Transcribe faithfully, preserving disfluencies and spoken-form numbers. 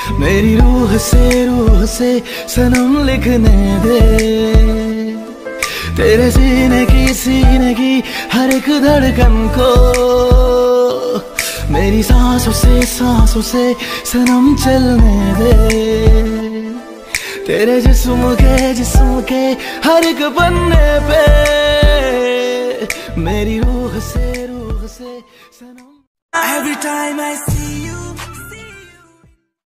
मेरी रूह से रूह से सनम लिखने दे, तेरे सीने की सीने की हर एक धड़कन को, मेरी सांसों से सांसों से सनम चलने दे, तेरे जिस्म के जिस्म के हर एक पन्ने पे, मेरी रूह से रूह से सनम। Every time I see